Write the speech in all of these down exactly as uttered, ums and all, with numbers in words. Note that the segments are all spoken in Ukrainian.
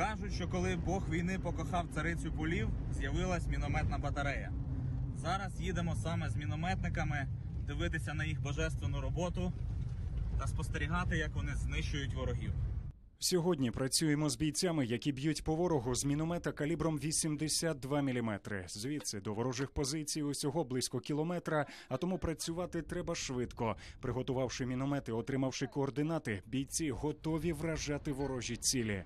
Кажуть, що коли Бог війни покохав царицю полів, з'явилась мінометна батарея. Зараз їдемо саме з мінометниками дивитися на їх божественну роботу та спостерігати, як вони знищують ворогів. Сьогодні працюємо з бійцями, які б'ють по ворогу з міномета калібром вісімдесят два міліметри. Звідси до ворожих позицій усього близько кілометра, а тому працювати треба швидко. Приготувавши міномети, отримавши координати, бійці готові вражати ворожі цілі.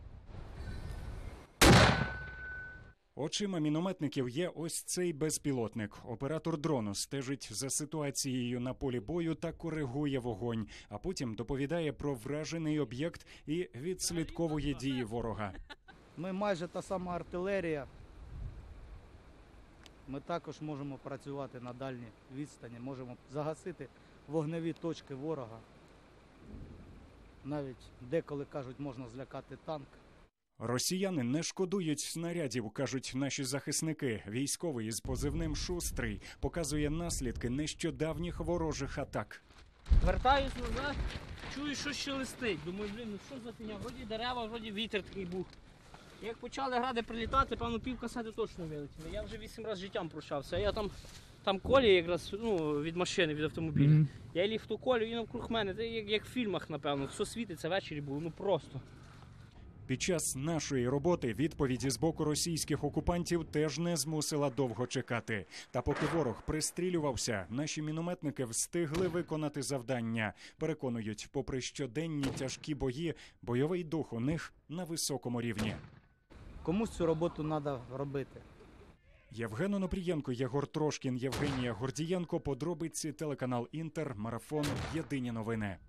Очима мінометників є ось цей безпілотник. Оператор дрону стежить за ситуацією на полі бою та коригує вогонь, а потім доповідає про вражений об'єкт і відслідковує дії ворога. Ми майже та сама артилерія. Ми також можемо працювати на дальній відстані, можемо загасити вогневі точки ворога. Навіть деколи, кажуть, можна злякати танк. Росіяни не шкодують снарядів, кажуть наші захисники. Військовий із позивним «Шустрий» показує наслідки нещодавніх ворожих атак. Вертаюсь назад, чую, що шелестить. Думаю, блін, ну що за фігня? Вроді дерева, вроді вітер такий був. Як почали гради прилітати, певно, пів касети точно вилетіли. Я вже вісім разів життям прощався. Я там, там колі якраз, ну, від машини, від автомобіля. Mm-hmm. Я ліг в ту колю і навкруг мене, це як, як в фільмах, напевно. Все світиться, ввечері було, ну просто. Під час нашої роботи відповіді з боку російських окупантів теж не змусила довго чекати. Та поки ворог пристрілювався, наші мінометники встигли виконати завдання. Переконують, попри щоденні тяжкі бої, бойовий дух у них на високому рівні. Комусь цю роботу треба робити. Євген Онопрієнко, Єгор Трошкін, Євгенія Гордієнко. Подробиці, телеканал Інтер, Марафон, Єдині новини.